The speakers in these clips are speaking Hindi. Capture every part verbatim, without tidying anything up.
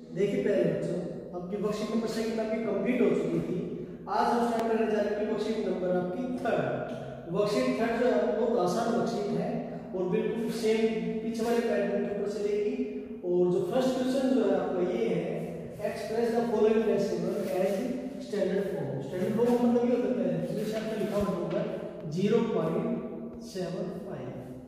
देखिए पहले बच्चों, आपकी वर्कशीट नंबर सेकंड आपकी कंप्लीट हो चुकी थी। आज हम स्टार्ट करने जा रहे हैं वर्कशीट नंबर आपकी थर्ड। वर्कशीट थर्ड जो है बहुत आसान वर्कशीट है और बिल्कुल सेम पीछे वाले पैटर्न के ऊपर चलेगी। और जो फर्स्ट क्वेश्चन जो है आपका ये है, express the following decimal as standard form. Standard form मतलब ये होता है जैसे आपने लिखा हुआ होगा ज़ीरो पॉइंट सेवन फाइव,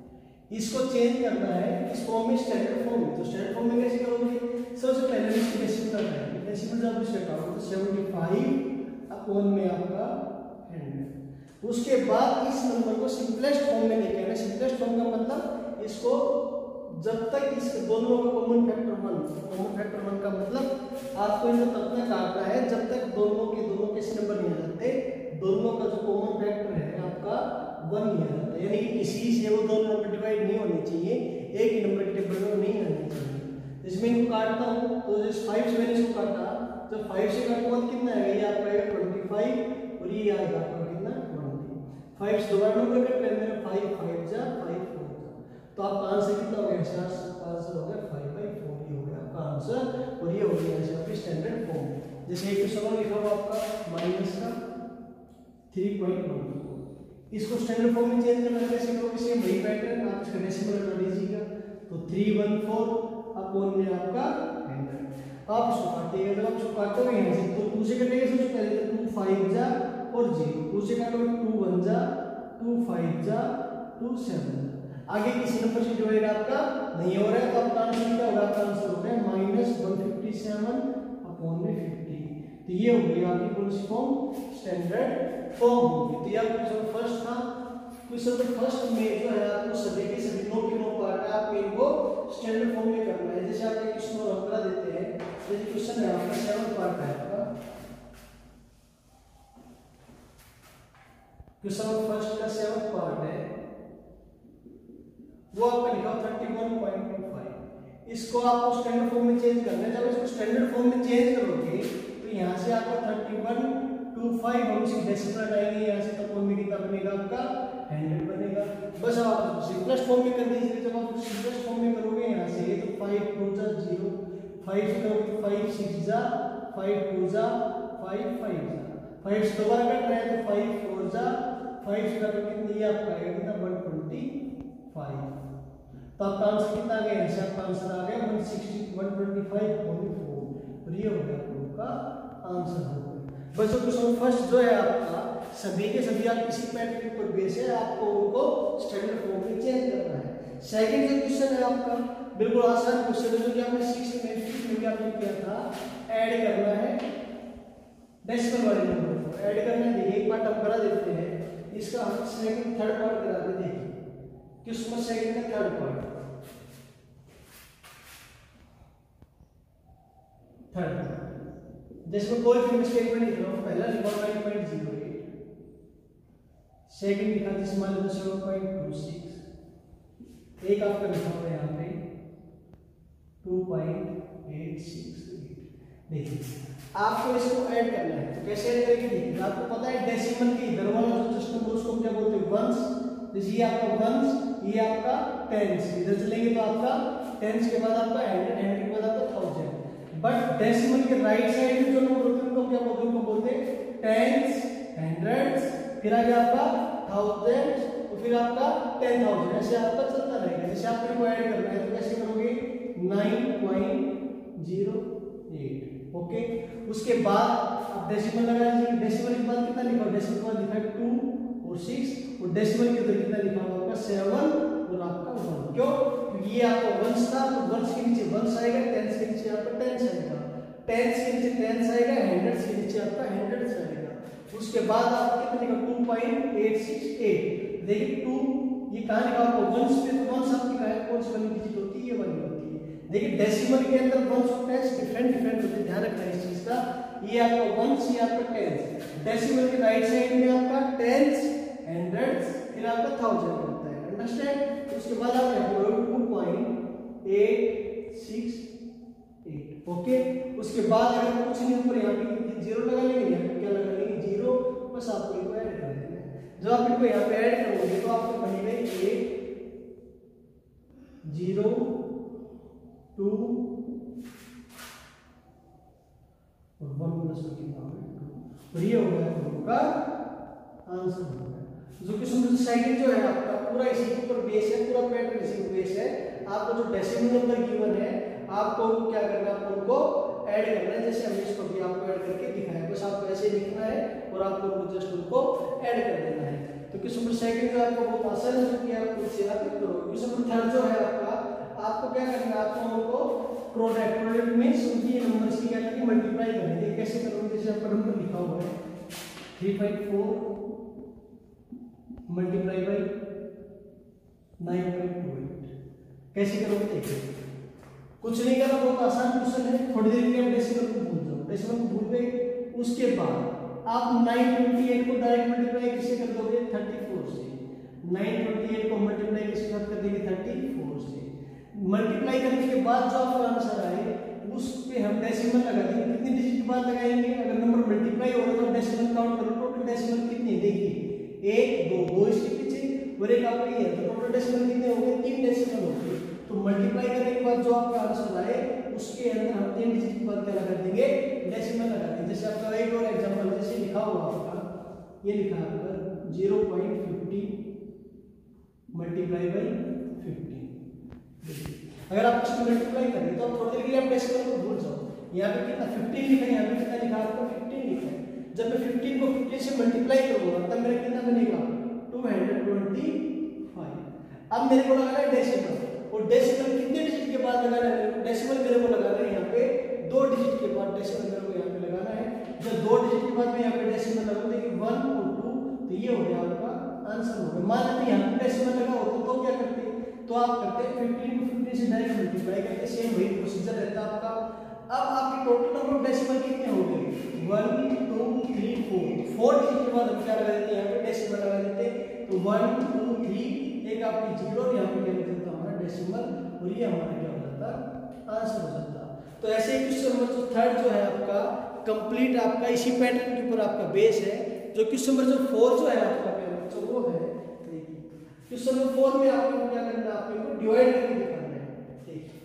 इसको चेंज करना है इस फॉर्म में स्टैंडर्ड फॉर्म में। तो स्टैंडर्ड फॉर्म में कैसे करोगे? सबसे पहले इसकी डेसिमल लगाएंगे। डेसिमल जब इसका काउंट तो सेवेंटी फाइव अपॉन में आपका हंड्रेड। उसके बाद इस नंबर को सिंपलेस्ट फॉर्म में लेके आना। सिंपलेस्ट फॉर्म का मतलब इसको जब तक इस दोनों का common factor one, common factor one का मतलब आपको इनको तब तक काटना है जब तक दोनों के दोनों कैसे नंबर नहीं आ जाते, दोनों का जो कॉमन फैक्टर है आपका वन ही आ जाता है। यानी कि किसी से वो दोनों नंबर डिवाइड नहीं होने चाहिए, एक ही नंबर के टेबल में नहीं आने चाहिए। इसमें इनको काटता हूँ तो जैसे फाइव से मैंने इसको काटा, जब फाइव से काटूंगा तो कितना आएगा? ये आपका आएगा ट्वेंटी फाइव और ये आएगा आपका कितना? ट्वेंटी। फाइव से दोबारा नंबर कट कर देना, फाइव फाइव जा फाइव फोर जा, तो आपका आंसर कितना हो गया? आंसर हो गया फाइव बाई फोर। ये हो गया आपका आंसर और ये हो गया ऐसे आपकी स्टैंडर्ड फॉर्म। जैसे एक क्वेश्चन लिखा हुआ आपका माइनस का थ्री पॉइंट वन, इसको स्टैंडर्ड फॉर्म में चेंज करना कैसे करोगे? सेम वही पैटर्न, आप इसका डेसिमल लगा लीजिएगा तो थ्री वन फोर अपॉन में आपका हंड्रेड। आप इसको काटिएगा, जब आप इसको काटोगे यहाँ से तो टू से कटेगा सबसे पहले, तो टू फाइव जा और जीरो, टू से काटोगे टू वन जा, टू फाइव जा, टू सेवन जा। आगे किसी नंबर से जोड़ेगा आपका नहीं हो रहा है तो आपका आंसर क्या होगा? आपका आंसर हो गया minus one fifty seven upon में फिफ्टी। तो ये हो गई आपकी कौन सी फॉर्म? स्टैंडर्ड फॉर्म होगी। तो ये आपका क्वेश्चन फर्स्ट था। क्वेश्चन फर्स्ट में जो है आपको सभी के सभी नौ के नौ पार्ट है, आपको इनको स्टैंडर्ड फॉर्म में करना है। जैसे आप एक क्वेश्चन और बता देते हैं, जैसे क्वेश्चन है आपका सेवन पार्ट है आपका क्वेश्चन फर्स्ट का सेवन पार्ट है, वो आपका लिखा thirty one point two five. इसको आपको स्टैंडर्ड फॉर्म में चेंज करना है। जब इसको स्टैंडर्ड फॉर्म में चेंज करोगे तो यहाँ से आपका थर्टी वन टू फाइव हम इसकी डेसिमल हटाएंगे यहाँ से, तो फॉर्म में कितना बनेगा? आपका हंड्रेड बनेगा। बस आप सिंपलेस्ट फॉर्म में कर दीजिए। जब आप सिंपलेस्ट फॉर्म में करोगे यहाँ से तो फाइव टू जा जीरो, फाइव से करोगे तो फाइव सिक्स जा, फाइव टू जा, फाइव फाइव जा, फाइव से दोबारा कट रहे हैं तो फाइव फोर जा, फाइव से करोगे कितनी? ये आपका आएगा कितना? One twenty five. तो आपका आंसर कितना आ गया? यहाँ से आपका आंसर आ गया one sixty one twenty five point four. और ये हो गया आपका आंसर हो गया। बस क्वेश्चन फर्स्ट जो है आपका सभी के सभी आप किसी पैटर्न के ऊपर बेस है, आपको उनको स्टैंडर्ड फॉर्म में चेंज करना है। सेकंड जो क्वेश्चन है आपका बिल्कुल आसान क्वेश्चन है, जो कि आपने सिक्स्थ में फिफ्थ में भी आपने किया था। ऐड करना है डेसिमल वाले नंबर को, ऐड करना है। देखिए एक पार्ट हम करा देते हैं, इसका हम सेकंड थर्ड पार्ट करा देते हैं। देखिए क्वेश्चन सेकंड का थर्ड पार्ट, थर्ड जिसमें कोई भी मिस्टेक में लिख रहा हूँ। पहला लिखा nine point zero eight, second लिखा जिसमें मान लो सेवन पॉइंट टू सिक्स, एक आपका लिखा हुआ है यहाँ पे two point eight six eight. देखिए आपको इसको ऐड करना है, तो कैसे ऐड करेंगे? देखिए आपको पता है डेसिमल के इधर वाला जो सिस्टम उसको क्या बोलते हैं? वंस। जैसे ये आपका वंस, ये आपका टेंस, इधर चलेंगे तो आपका टेंस के बाद आपका हंड्रेड, हंड्रेड के बाद आपका थाउजेंड। बट डेसिमल के राइट साइड में जो नंबर होते हैं उनको क्या बोलते हैं? उनको बोलते हैं टेंस, हंड्रेड्स, फिर आगे आपका थाउजेंड, तो फिर आपका टेन थाउजेंड। ऐसे आपका चलता रहेगा। जैसे आप इनको ऐड करना है तो कैसे करोगे? Nine point zero eight. Okay, उसके बाद आप डेसिमल लगा लीजिए। डेसिमल के बाद कितना लिखा? डेसिमल के बाद लिखा है टू और सिक्स, और डेसिमल के उधर कितना लिखा हुआ आपका? सेवन और आपका वन। क्यों? क्योंकि ये आपका वंस था, तो वंस के नीचे वंस आएगा, टेंस के नीचे आपका टेंस आएगा, टेंस के नीचे टेंस आएगा, हंड्रेड्स के नीचे आपका हंड्रेड्स आएगा। उसके बाद आप कितने का? Two point eight six eight. देखिए टू ये कहाँ लिखा हुआ? वंस पे, तो वंस आपकी का है कौन सी वाली डिजिट होती है? ये वाली होती है। देखिए डेसिमल के अंदर वंस और टेंस डिफरेंट डिफरेंट होते हैं, ध्यान रखना है इस चीज का। ये आपका वंस, ये आपका टेंस। डेसिमल के राइट साइड में आपका टेंस, हंड्रेड्स, फिर आपका थाउजेंड होता है। अंडरस्टैंड? उसके बाद आप two point eight six eight. Okay, उसके बाद अगर कुछ नहीं ऊपर यहाँ पे जीरो लगा लेंगे, यहाँ पे क्या लगा लेंगे? जीरो। बस आपको इनको ऐड कर देना है। जब आप इनको यहाँ पे ऐड करोगे तो आपको बनेगा एट जीरो टू और ये हो गया दोनों का आंसर हो गया। जो क्वेश्चन सेकंड जो है आपका पूरा इसी के ऊपर बेस है, पूरा पैटर्न इसी पे बेस है। आपको जो डेसिमल नंबर गिवन है आपको क्या करना है, आपको उनको ऐड करना है, जैसे हमने इसको भी आपको ऐड करके दिखाया। बस आपको ऐसे लिखना है और आपको उनको जस्ट उनको ऐड कर देना है। तो क्वेश्चन नंबर सेकंड जो आपको बहुत आसान है, जो कि आप खुद से आप करोगे। क्वेश्चन नंबर थर्ड जो है आपका, आपको क्या करना है, आपको उनको प्रोडक्ट प्रोडक्ट मींस उनकी नंबर्स की क्या करनी, मल्टीप्लाई करनी है। कैसे करोगे, जैसे आपका नंबर लिखा हुआ है three five four multiply by nine point two eight, कैसे करोगे देखिए। कुछ नहीं करना, बहुत आसान क्वेश्चन है। थोड़ी देर के लिए डेसिमल को भूल जाओ, डेसिमल को भूल गए, उसके बाद आप नाइन ट्वेंटी एट को डायरेक्ट मल्टीप्लाई किससे कर दोगे, थर्टी फोर से। नाइन ट्वेंटी एट को मल्टीप्लाई किसके साथ कर देंगे, थर्टी फोर से। मल्टीप्लाई करने के बाद जो आपका आंसर आए उस पे हम डेसिमल लगा देंगे। कितनी डिजिट के बाद लगाएंगे, अगर नंबर मल्टीप्लाई हो रहा तो डेसिमल काउंट करो, टोटल डेसिमल कितने देखिए, एक दो दो इसके पीछे और एक आपका ये है, तो टोटल डेसिमल कितने हो गए, तीन डेसिमल हो गए। तो मल्टीप्लाई करने के बाद जो आपका आंसर आए उसके अंदर हम तीन डिजिट के बाद क्या लगा देंगे, डेसिमल लगा देंगे। जैसे आपका एक और एग्जांपल जैसे लिखा हुआ आपका, ये लिखा है आपका zero point fifty multiply by fifty. अगर आप इसको मल्टीप्लाई करें तो आप थोड़ी देर के लिए आप डेसिमल को भूल जाओ। यहाँ पे कितना फिफ्टीन लिखा है, यहाँ पे कितना लिखा है आपका, फिफ्टीन लिखा है। जब मैं फिफ्टीन को फिफ्टीन से मल्टीप्लाई करूंगा तब मेरा कितना बनेगा, टू हंड्रेड ट्वेंटी फाइव। अब मेरे को लगाना है डेसिमल, और डेसिमल कितने डिजिट के बाद लगाना है, डेसिमल मेरे को लगाना है यहाँ पे दो डिजिट के बाद डेसिमल मेरे को यहाँ पे लगाना है। जब दो डिजिट के बाद मैं यहाँ पे डेसिमल लगाऊं, देखिए वन और टू, तो ये हो गया आपका आंसर हो गया। मान लेते यहाँ पे डेसिमल लगा होता तो क्या करते, तो आप करते फिफ्टीन को फिफ्टीन से डायरेक्ट मल्टीप्लाई करते, सेम वही प्रोसीजर रहता है आपका। अब आपके टोटल नंबर ऑफ डेसिमल कितने हो गए, one two three four, four digit के बाद हम क्या लगा देते हैं, यहाँ पे डेसिमल लगा देते हैं। तो वन टू थ्री, एक आपकी जीरो और यहाँ पे क्या लिख देता हमारा डेसिमल, और ये हमारा क्या हो जाता, आंसर हो जाता। तो ऐसे ही क्वेश्चन नंबर जो थर्ड जो है आपका कंप्लीट आपका इसी पैटर्न के ऊपर आपका बेस है। जो क्वेश्चन नंबर जो फोर जो है आपका जो वो है, क्वेश्चन नंबर फोर में आपको क्या करना है, आपको डिवाइड करके दिखाना है। देखिए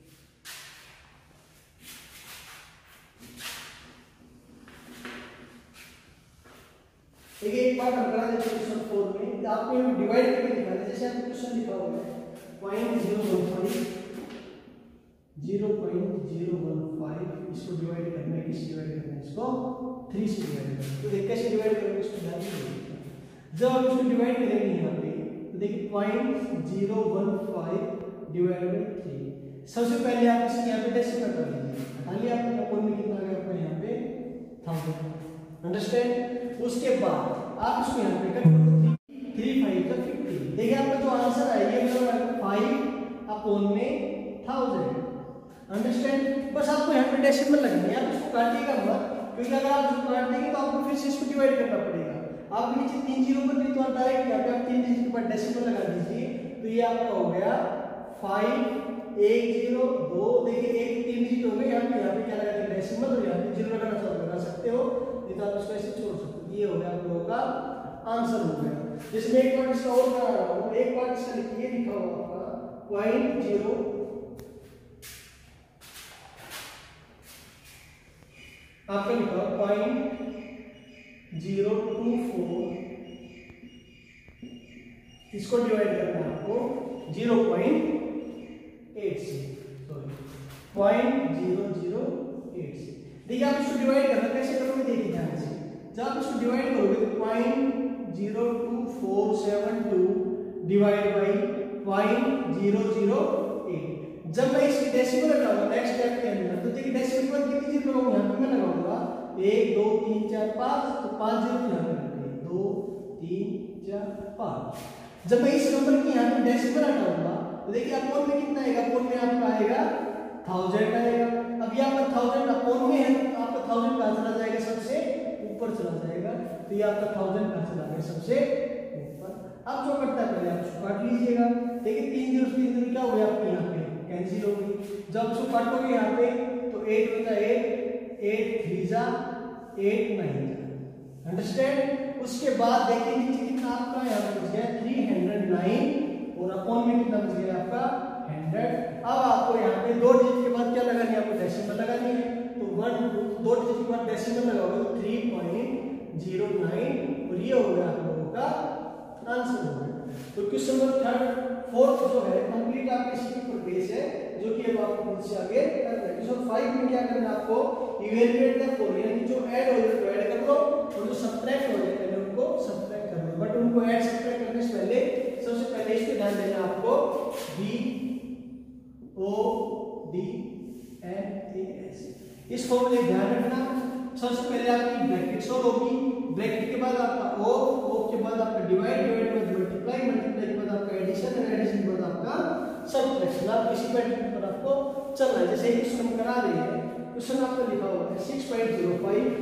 देखिए एक बात हम करा देते हैं क्वेश्चन फोर में, आपको ये डिवाइड करके दिखाना है। जैसे आपको क्वेश्चन लिखा हुआ है point zero one five zero point zero one five, इसको डिवाइड करना है, किससे डिवाइड करना है, इसको थ्री से डिवाइड करना है। तो देखिए कैसे डिवाइड करोगे, इसको ध्यान से जब आप इसको डिवाइड करेंगे यहाँ पे, तो देखिए point zero one five divide by three. सबसे पहले आप इसके यहाँ पे डेसिमल कर लीजिए, खाली आपके अपोन में कितना आ गया आपका यहाँ पे थाउजेंड, अंडरस्टैंड। उसके बाद आप इसको यहाँ पे कर दो, थ्री फाइव का फिफ्टी। देखिए आपका जो आंसर है ये मतलब फाइव अपोन में थाउजेंड, अंडरस्टैंड। बस आपको यहाँ पे डेसिमल लगनी है, आप इसको काटिएगा मत, क्योंकि अगर आप इसको काट देंगे तो आपको फिर से इसको डिवाइड करना पड़ेगा। आप नीचे तीन जीरो पर नहीं तो आप डायरेक्ट यहाँ पे आप तीन डिजिट के बाद डेसिमल लगा दीजिए, तो ये आपका हो गया फाइव, एक जीरो दो, देखिए एक तीन डिजिट हो गए। यहाँ पे यहाँ पे क्या लगा देंगे डेसिमल, और यहाँ पे जीरो लगाना चाहो लगा सकते हो, नहीं तो आप इसको ऐसे छोड़ सकते हो। ये हो गया आप लोगों का आंसर हो गया। जिसमें एक पार्ट इसका और बना रहा हूँ, एक पार्ट इसका लिखिए, लिखा हुआ आपका पॉइंट जीरो आपका लिखा हुआ पॉइंट जीरो टू फोर, इसको डिवाइड करना है आपको जीरो पॉइंट एट से, sorry point zero zero eight से। देखिए आप इसको डिवाइड करना कैसे करोगे, देखिए ध्यान से। जब आप इसको डिवाइड करोगे तो point zero two four seven two divide by point zero zero eight. जब मैं इसकी डेसिमल लगाऊंगा नेक्स्ट स्टेप के अंदर, तो देखिए डेसिमल पर कितनी जीरो लगाऊंगा, यहाँ पे मैं लगाऊंगा एक दो तीन चार पाँच, तो पाँच जीरो यहाँ पे लगेंगे, दो तीन चार पाँच। जब मैं इस नंबर की यहाँ पे डेसिमल हटाऊंगा तो देखिए अपोन में कितना आएगा, अपोन में आपका आएगा थाउजेंड आएगा। अब यहाँ पर थाउजेंड अपोन में है, तो आपका थाउजेंड कहाँ चला जाएगा, सबसे ऊपर चला जाएगा। तो ये आपका थाउजेंड कहाँ चला गया, सबसे ऊपर। अब जो करता है पहले आप इसको काट लीजिएगा। देखिए तीन जीरो तीन जीरो क्या हो गया आपके यहाँ पे कैंसिल हो गई। जब इसको काटोगे यहाँ पे तो एट होता है एट, एट थ्री जा एट नाइन जा, अंडरस्टैंड। उसके बाद देखिए नीचे कितना आपका यहाँ पे बच गया थ्री हंड्रेड नाइन, और अपॉन में कितना बच गया आपका हंड्रेड। अब आपको यहाँ पे दो डिजिट के बाद क्या लगानी है, आपको डेसिमल लगानी है। तो वन दो डिजिट के बाद डेसिमल लगाओगे तो थ्री पॉइंट जीरो नाइन, और ये हो गया आप लोगों का आंसर हो गया। तो क्वेश्चन नंबर थर्ड फोर्थ जो है कंप्लीट आपके इसी पर बेस है, जो कि अब आपको खुद से आगे करना है। क्वेश्चन फाइव में क्या करना है आपको, इवैल्यूएट द फॉलोइंग, यानी जो ऐड हो जाए तो ऐड कर लो, और जो सब्ट्रैक्ट हो जाए पहले उनको सब्ट्रैक्ट कर लो। बट उनको ऐड सब्ट्रैक्ट करने से पहले सबसे पहले इस पे ध्यान देना आपको, B O D N A S, इस फॉर्मूले ध्यान रखना। सबसे पहले आपकी ब्रैकेट सोल्व होगी, ब्रैकेट के बाद आपका ओ, ओ के बाद आपका डिवाइड, डिवाइड के बाद मल्टीप्लाई, मल्टीप्लाई के बाद आपका एडिशन, और एडिशन के बाद आपका सब्ट्रैक्शन। आप इसी पैटर्न पर आपको चलना है। जैसे क्वेश्चन हम करा रहे हैं, क्वेश्चन आपका लिखा हुआ है six point zero five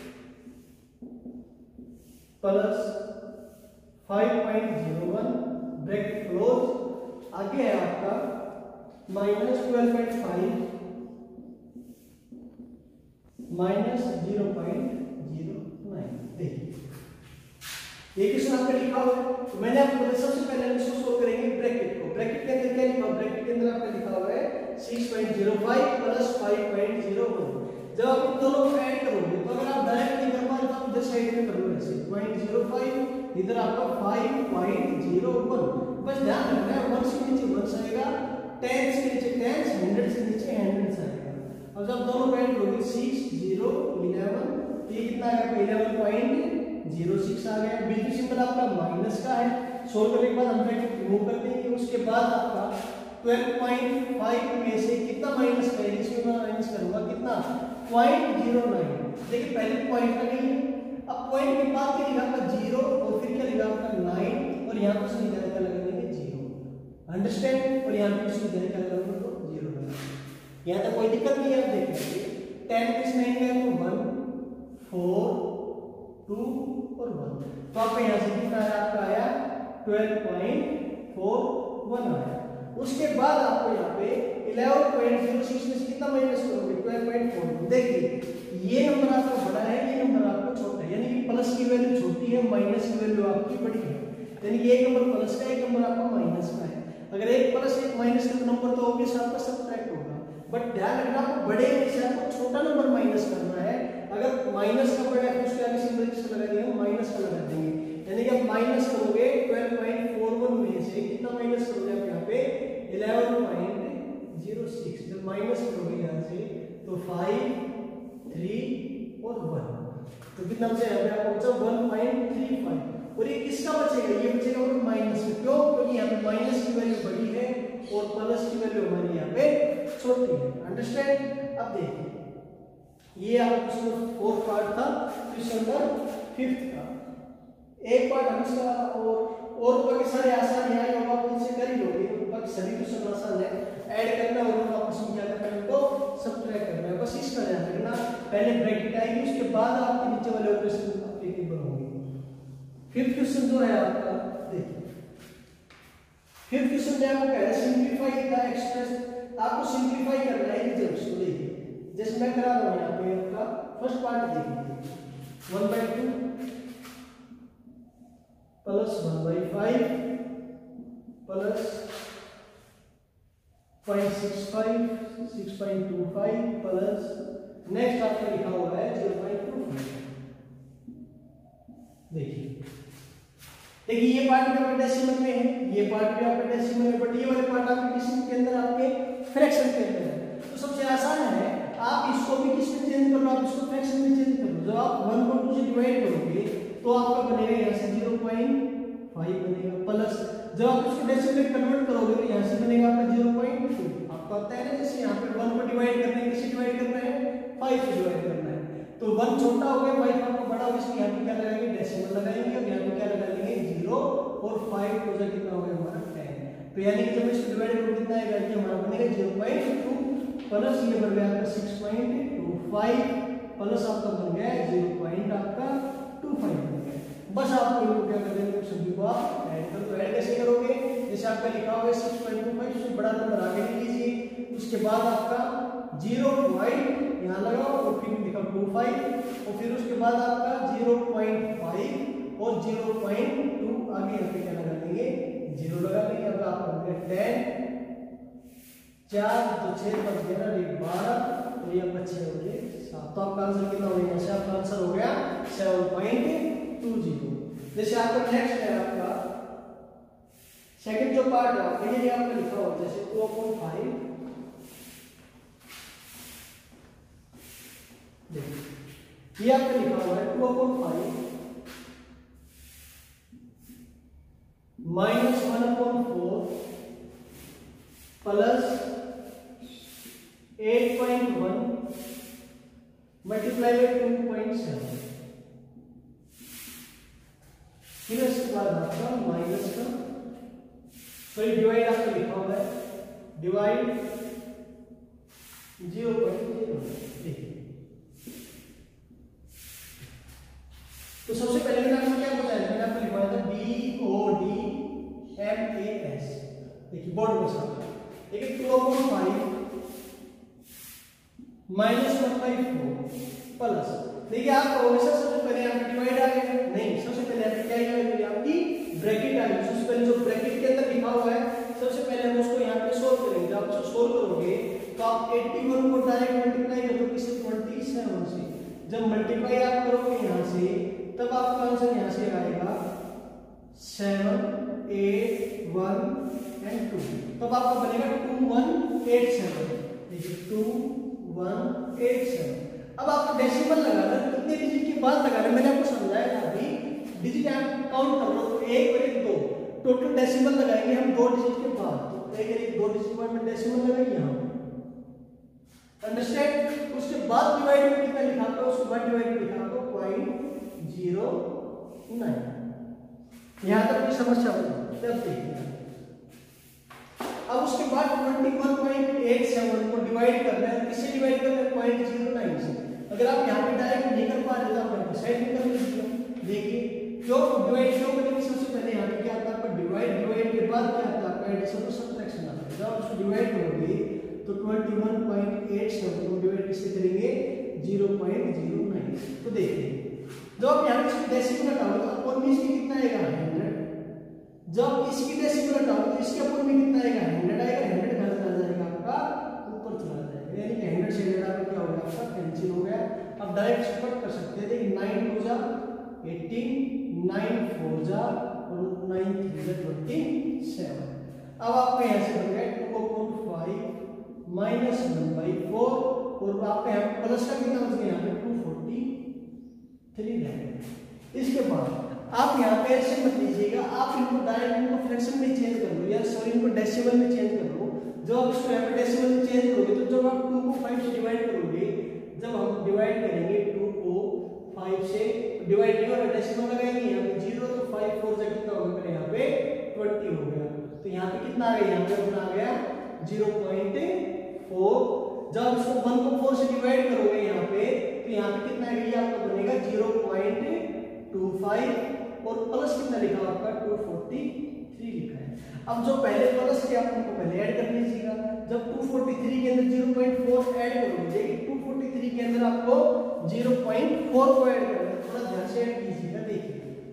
plus five point zero one bracket close, आगे है आपका minus twelve point five minus zero point zero nine. देखिए ये क्वेश्चन आपका लिखा हुआ है, तो मैंने आपको बताया सबसे पहले हम इसको सोल्व करेंगे ब्रैकेट को। ब्रैकेट के अंदर क्या लिखा हुआ है, ब्रैकेट के अंदर आपका लिखा हुआ है six point zero five plus five point zero one. जब आप इन दोनों को ऐड करोगे तो अगर आप डायरेक्ट नहीं कर पाए तो आप इधर साइड में कर लो, ऐसे पॉइंट जीरो फाइव, इधर आपका फाइव पॉइंट जीरो वन। बस ध्यान रखना है वन से नीचे वन आएगा, टेन से नीचे टेन, हंड्रेड से नीचे हंड्रेड आएगा। अब जब दोनों ऐड करोगे सिक्स जीरो इलेवन, ये कितना आएगा, इलेवन पॉइंट जीरो सिक्स आ गया। बीच में सिंबल आपका माइनस का है, सोल्व करने के बाद हम ब्रैकेट रिमूव कर देंगे। उसके बाद आपका ट्वेल्व पॉइंट फाइव में से कितना माइनस करेंगे, इसमें मैं माइनस करूंगा कितना, पॉइंट जीरो नाइन। देखिए पहले पॉइंट का नहीं है, अब पॉइंट के बाद क्या लिखा आपका जीरो, और फिर क्या लिखा आपका नाइन, और यहाँ पर सही तरह का लगा देंगे जीरो। अंडरस्टैंड, और यहाँ पे सही तरह का लगा तो जीरो लगा। यहाँ तक कोई दिक्कत नहीं है। आप देख लीजिए टेन प्लस नाइन का तो वन, फोर, टू और वन, तो आपका यहाँ से कितना है, आपका आया ट्वेल्व पॉइंट फोर वन आया। उसके बाद आपको यहाँ पे इलेवन पॉइंट जीरो सिक्स में से कितना माइनस करोगे, ट्वेल्व पॉइंट फोर। देखिए ये नंबर आपका बड़ा है, ये नंबर आपका छोटा है, यानी कि प्लस की वैल्यू छोटी है, माइनस की वैल्यू आपकी बड़ी है। यानी कि एक नंबर प्लस का, एक नंबर आपका माइनस का है। अगर एक प्लस एक माइनस का नंबर तो ऑब्वियस आपका सब्ट्रैक्ट होगा, बट ध्यान रखना आपको बड़े में से आपको छोटा नंबर माइनस करना है। अगर माइनस का बड़ा है तो उसके आगे सिंबल किसका लगा देंगे, माइनस का लगा देंगे। यानी कि आप माइनस करोगे ट्वेल्व पॉइंट फोर वन में से कितना माइनस करोगे आप यहाँ पे इलेवन पॉइंट जीरो सिक्स। जब माइनस करोगे यहाँ से तो फाइव, थ्री और वन, तो कितना बचा यहाँ पे आपको बचा वन पॉइंट थ्री फाइव। और ये किसका बचेगा, ये बचेगा और माइनस में। क्यों, क्योंकि यहाँ पे माइनस की वैल्यू बड़ी है और प्लस की वैल्यू हमारी यहाँ पे छोटी है। अंडरस्टैंड। अब देखिए ये आपका क्वेश्चन फोर्थ पार्ट था, क्वेश्चन नंबर फिफ्थ का। एक पार्ट हम इसका और और बाकी सारे आसान यहाँ होगा, आप उनसे कर ही लोगे, बाकी सभी क्वेश्चन आसान है। ऐड करना और आपस में क्या करना है, तो सब्ट्रैक्ट करना है, बस इसका ध्यान रखना। पहले ब्रैकेट आएगी, उसके बाद आपके नीचे वाले ऑपरेशन एप्लीकेबल होंगे। फिफ्थ क्वेश्चन जो है आपका, देखिए फिफ्थ क्वेश्चन में आपको कह रहा है सिंपलीफाई द एक्सप्रेस। आपको सिंपलीफाई करना है रिजल्ट्स को। देखिए जैसे मैं करा रहा हूं यहाँ पे, आपका फर्स्ट पार्ट देखिए one by two plus one by five plus point six five, six point two five plus next आपका लिखा हुआ है जीरो पॉइंट टू फाइव। देखिए देखिए ये पार्ट भी आपका डेसिमल में है, ये पार्ट भी आपका डेसिमल में, बट ये वाले पार्ट आपके किसी के अंदर आपके फ्रैक्शन के अंदर है। तो सबसे आसान है, आप इसको भी किस में चेंज कर लो, आप इसको फ्रैक्शन में चेंज कर लो। जब आप वन को टू से डिवाइड करोगे तो आपका बनेगा यहाँ से जीरो पॉइंट फाइव बनेगा, प्लस जब आप इसको डेसिमल में कन्वर्ट करोगे तो यहाँ से बनेगा आपका जीरो पॉइंट टू। आपको पता है ना, जैसे यहाँ पे वन को डिवाइड करना है, किससे डिवाइड करना है, फाइव से डिवाइड करना है। तो वन छोटा हो गया, फाइव आपको बड़ा हो गया, इसलिए यहाँ पे क्या लगाएंगे, डेसिमल लगाएंगे, और यहाँ पे क्या लगा लेंगे जीरो, और फाइव को जो कितना हो गया हमारा टेन। तो यानी कि जब इसको डिवाइड करोगे कितना आएगा, कि हमारा बनेगा जीरो पॉइंट टू प्लस ये बन गया आपका six point two five plus आपका बन गया जीरो पॉइंट आपका टू फाइव बन गया। बस आपको इनको क्या कर देंगे, सभी को आप ऐड करो। तो ऐड कैसे करोगे, जैसे आपका लिखा हुआ है सिक्स पॉइंट टू फाइव, उससे बड़ा नंबर आगे लिख लीजिए, उसके बाद आपका जीरो पॉइंट यहाँ लगाओ और फिर लिखा टू फाइव, और फिर उसके बाद आपका जीरो पॉइंट फाइव और जीरो पॉइंट टू आगे यहाँ पे क्या लगा देंगे, जीरो लगा देंगे। अब आपका हो गया टेन, चार तो छह बच गया ना, बारह, और ये बच्चे हो गए सात। तो आपका आंसर कितना हो गया? आपका आंसर हो गया सेवन पॉइंट टू जीरो। जैसे आपका नेक्स्ट है आपका सेकंड जो पार्ट है आपका, ये आपका लिखा हुआ जैसे टू अपॉन फाइव, देखिए ये आपका लिखा हुआ है two upon five minus one upon four plus eight point one multiply by two point seven. फिर इसके बाद आपका माइनस का, तो ये डिवाइड आपका लिखा हुआ है डिवाइड जीरो पॉइंट जीरो। देखिए तो सबसे पहले मैंने आपको क्या बताया, मैंने आपको लिखवाया था D O D M A S. देखिए बोर्ड में सब देखिए two upon five minus one by four plus, देखिए आप हमेशा सबसे पहले यहाँ पे डिवाइड आ गया नहीं, सबसे पहले यहाँ पे क्या आएगी आपकी ब्रैकेट आ गई। सबसे पहले जो ब्रैकेट के अंदर लिखा हुआ है सबसे पहले हम उसको यहाँ पे सोल्व करेंगे। जब आप सोल्व करोगे तो आप इक्यासी को डायरेक्ट मल्टीप्लाई कर दो किससे? सत्ताईस से। जब मल्टीप्लाई आप करोगे यहाँ से तब आपका आंसर यहाँ से आएगा seven eight one and two, तब आपका बनेगा टू वन एट सेवन। देखिए टू वन एट सेवन। अब आपको डेसिमल लगाना है, कितने डिजिट के बाद लगाना है मैंने आपको समझाया था अभी। डिजिट आप काउंट कर लो तो एक और एक दो, टोटल डेसिमल लगाएंगे हम दो डिजिट के बाद, तो एक एक दो डिजिट के बाद में डेसिमल लगाएंगे यहाँ। अंडरस्टैंड? उसके बाद डिवाइड में कितना लिखा था, उसके बाद डिवाइड में लिखा था पॉइंट जीरो नाइन। यहाँ तक की समस्या होगी तब देखिए। अब उसके बाद इक्कीस पॉइंट आठ सात को डिवाइड करना है, किससे डिवाइड करना है? पॉइंट जीरो नाइन से। अगर आप यहाँ पे डायरेक्ट नहीं कर पा रहे तो आप साइड में कर लीजिए। देखिए क्यों डिवाइड क्यों करेंगे? सबसे पहले यहाँ पे क्या आता है आपका डिवाइड, डिवाइड के बाद क्या आता है आपका एडिशन और सब्ट्रैक्शन आता है। जब आप उसको डिवाइड करोगे तो इक्कीस पॉइंट आठ सात को डिवाइड किससे करेंगे? Zero point zero nine. तो देखिए जब आप यहाँ पे डेसिमल हटाओगे तो अपन में इसकी कितना आएगा? हंड्रेड। जब इसकी डेसिमल हटाओगे तो इसके अपन में कितना आएगा? हंड्रेड आएगा। हंड्रेड कहाँ चला जाएगा आपका? ऊपर चला जाएगा, यानी कि हंड्रेड से हंड्रेड आपका क्या हो गया? आपका कैंसिल हो गया। अब डायरेक्ट सब्ट्रैक्ट कर सकते हैं। देखिए नाइन टू जा एटीन, नाइन फोर जा और नाइन थ्री जा ट्वेंटी सेवन। अब आपका यहाँ से बन गया two upon five minus one by four, और आपका यहाँ प्लस का कितना बच गया? यहाँ पे टू फोर्टी थ्री रहेगा। इसके बाद आप यहाँ पे ऐसे मत लीजिएगा, आप इनको डायरेक्ट इनको फ्रैक्शन में चेंज कर लो या सॉरी इनको डेसिमल में चेंज कर लो। जब आप इसको यहाँ पे डेसिमल में चेंज करोगे तो जब आप टू को फाइव से डिवाइड करोगे, जब हम डिवाइड करेंगे टू को फाइव से डिवाइड किया और डेसिमल लगाएंगे यहाँ पे जीरो, तो फाइव फोर से कितना होगा? मेरे यहाँ पे ट्वेंटी हो गया। तो यहाँ पे कितना आ गया? यहाँ पे अपना आ गया जीरो पॉइंट फोर। जब इसको वन को फोर से डिवाइड करोगे यहाँ पे तो यहाँ पे कितना आएगा? आपका बनेगा जीरो पॉइंट टू फाइव और प्लस कितना लिखा हुआ आपका? टू फोर्टी थ्री लिखा है। अब जो पहले प्लस थे आप उनको पहले ऐड कर लीजिएगा। जब टू फोर्टी थ्री के अंदर जीरो पॉइंट फोर ऐड करोगे, देखिए टू फोर्टी थ्री के अंदर आपको जीरो पॉइंट फोर को ऐड करना है, थोड़ा ध्यान से ऐड कीजिएगा। देखिए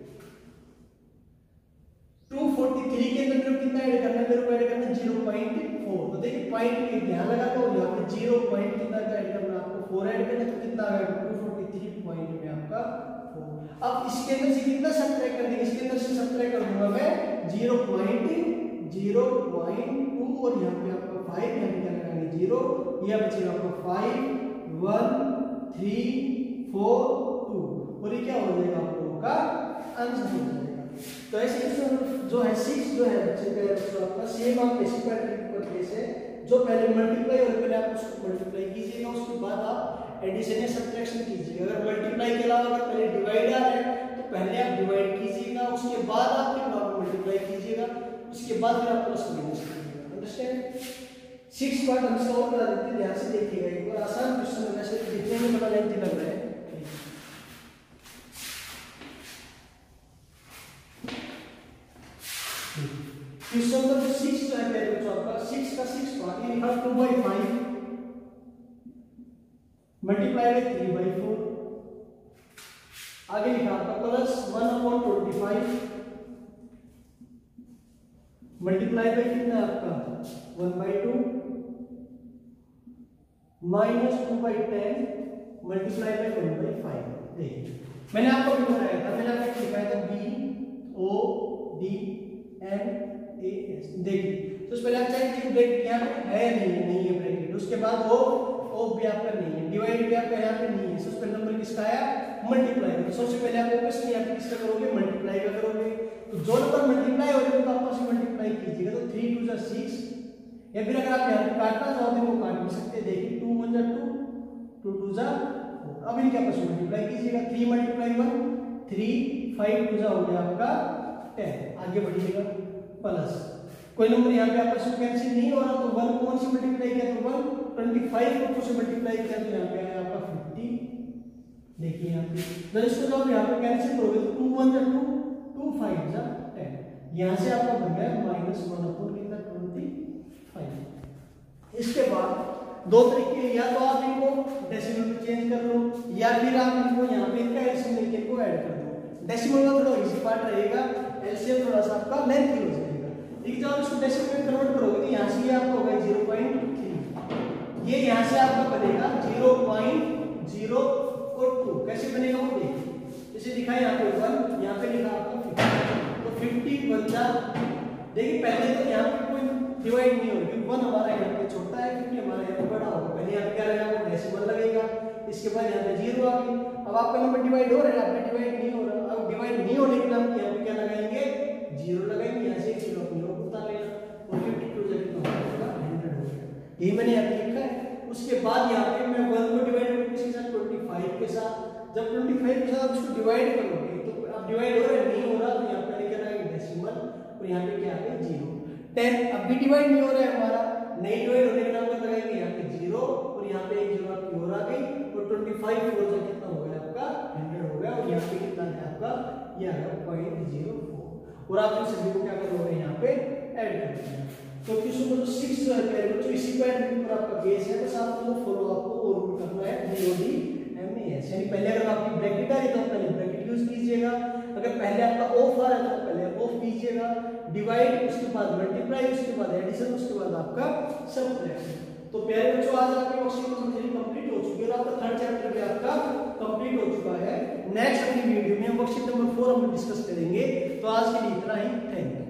टू फोर्टी थ्री के अंदर मेरे कितना ऐड करना है? मेरे को ऐड करना है जीरो पॉइंट फोर। तो देखिए पॉइंट के ध्यान लगा दो, यहाँ पे जीरो पॉइंट कितना का ऐड करना है आपको? फोर ऐड करना है, तो कितना आ गया? टू फोर्टी थ्री पॉइंट में आपका फोर। अब इसके अंदर से कितना सब्ट्रैक्ट कर देंगे? इसके अंदर से सब्ट्रैक्ट कर दूंगा मैं zero point zero point two और यहाँ पे आपका फाइव, यहाँ पे क्या लगाएंगे? जीरो, यह बचेगा आपका five one three four two, और ये क्या हो जाएगा? आप लोगों का आंसर हो जाएगा। तो ऐसे जो है सिक्स जो है बच्चे का आपका सेम आप बेसिक पैटर्न करके से जो पहले मल्टीप्लाई और पहले आप उसको मल्टीप्लाई कीजिएगा, उसके बाद आप एडिशन या सब्ट्रैक्शन कीजिएगा। अगर मल्टीप्लाई के अलावा अगर पहले डिवाइड आ रहा है तो पहले आप डिवाइड कीजिएगा, उसके बाद आप क्या मल्टीप्लाई कीजिएगा, उसके बाद फिर आप प्लस माइनस कीजिएगा। अंडरस्टैंड? सिक्स पार्ट हम सॉल्व करा देते हैं, ध्यान से देखिएगा। एक बार आसान क्वेश्चन है, वैसे दिखने में बड़ा लेंथी लग रहा है। क्वेश्चन नंबर सिक्स जो है पहले बच्चों आपका सिक्स का सिक्स पार्ट, ये लिखा two by five multiply by three by four, आगे लिखा आपका plus one upon twenty five multiply by कितना आपका one by two minus two by ten multiply by one by five. देखिए मैंने आपको भी बताया था, मैंने आपको लिखाया था B O D M A S. देखिए तो पहले आप चेक कीजिए ब्रैकेट यहाँ पे है नहीं है, नहीं है ब्रैकेट। उसके बाद ओ ओ भी आपका नहीं है, डिवाइड भी आपका यहाँ पे नहीं है। सबसे पहले नंबर किसका आया, मल्टीप्लाई। तो सबसे पहले आप ऑब्वियसली यहाँ पे किसका करोगे, मल्टीप्लाई का करोगे। तो जो नंबर मल्टीप्लाई हो जाए तो आपस में मल्टीप्लाई कीजिएगा। तो थ्री टू जा सिक्स, या फिर अगर आप यहाँ पे काटना चाहो तो वो काट भी सकते हैं। देखिए टू वन जा टू, टू टू जा फोर। अब इनके आपस में मल्टीप्लाई कीजिएगा। Three multiply one three, five two जा हो गया आपका टेन। आगे बढ़िएगा प्लस कोई नंबर यहाँ पे आपस में कैंसिल नहीं हो रहा तो वन कौन से मल्टीप्लाई किया तो वन, ट्वेंटी फाइव को टू से मल्टीप्लाई किया तो यहाँ पे आया आपका फिफ्टी। देखिए यहाँ पे जब इसको जब यहाँ पे कैंसिल करोगे तो टू वन जा टू, टू फाइव जा टेन। यहाँ से आपका बन गया माइनस वन अपॉन कितना ट्वेंटी फाइव। इसके बाद दो तरीके, या तो आप इनको डेसिमल में चेंज कर लो, या फिर आप इनको यहाँ पे इनका एलसीएम लेके इनको ऐड कर दो। डेसिमल में थोड़ा इजी पार्ट रहेगा, एलसीएम थोड़ा सा आपका लेंथी हो जाएगा। लेकिन जब इसको डेसिमल में कन्वर्ट करोगे तो यहाँ से ये आपका होगा जीरो पॉइंट थ्री, ये यहाँ से आपका बनेगा जीरो पॉइंट जीरो और टू। कैसे बनेगा वो देखिए, जैसे दिखा है यहाँ पे वन, यहाँ पे लिखा आपका फिफ्टी। तो फिफ्टी वन जा, देखिए पहले तो यहाँ पे कोई डिवाइड नहीं होगा क्योंकि वन हमारा यहाँ पे छोटा है, फिफ्टी हमारा यहाँ पे बड़ा होगा। पहले यहाँ पे क्या लगेगा, डेसिमल लगेगा। इसके बाद यहाँ पे जीरो आ गई। अब आपका नंबर डिवाइड हो रहा है, आपका डिवाइड नहीं हो रहा। अब डिवाइड नहीं होने के नाम यहाँ पे क्या लगाएंगे, जीरो लगाएंगे। यहाँ से जीरो अपनी ओर उतार लेना और फिफ्टी टू जा कितना हो गया, हंड्रेड हो गया। यही मैंने यहाँ पे लिखा है। उसके बाद यहाँ पे मैं वन को डिवाइड करूँ किसके साथ, ट्वेंटी फाइव के साथ। जब ट्वेंटी फाइव के साथ आप इसको डिवाइड करोगे तो अब डिवाइड हो रहा है, नहीं हो रहा तो यहाँ पे लेकर आएंगे डेसिमल और यहाँ पे क्या आ गया जीरो। टेन अब भी डिवाइड नहीं हो रहा है हमारा, नहीं डिवाइड होने के नाम पर लगाएंगे यहाँ पे जीरो और यहाँ पे एक जीरो आपकी और आ गई और ट्वेंटी फाइव फोर से कितना हो गया आपका, हंड्रेड हो गया। और यहाँ पे कितना है आपका, ये आ गया पॉइंट जीरो फोर। और आप इन सभी को क्या करोगे, यहाँ पे ऐड कर देंगे। तो क्वेश्चन नंबर सिक्स जो है बच्चों इसी पैटर्न पर आपका बेस है, बस आपको फॉलो आपको और रूल करना है बीओडी एमएस। यानी पहले अगर आपकी ब्रैकेट आ रही तो पहले ब्रैकेट यूज कीजिएगा, अगर पहले आपका ऑफ आ रहा है तो पहले ऑफ कीजिएगा, डिवाइड उसके बाद मल्टीप्लाई उसके बाद एडिशन उसके बाद आपका सबट्रैक्शन। तो प्यारे बच्चों आज आपकी वर्कशीट नंबर थ्री कंप्लीट हो चुकी है और आपका थर्ड चैप्टर भी आपका कंप्लीट हो चुका है। नेक्स्ट अपनी वीडियो में वर्कशीट नंबर फोर हम डिस्कस करेंगे। तो आज के लिए इतना ही, थैंक यू।